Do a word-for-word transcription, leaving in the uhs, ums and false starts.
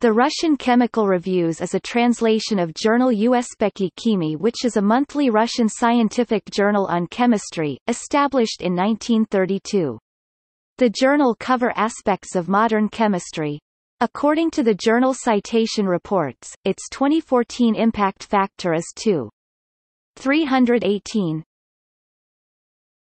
The Russian Chemical Reviews is a translation of journal Uspekhi Chemy, which is a monthly Russian scientific journal on chemistry, established in nineteen thirty-two. The journal covers aspects of modern chemistry. According to the journal Citation Reports, its twenty fourteen impact factor is two point three eight,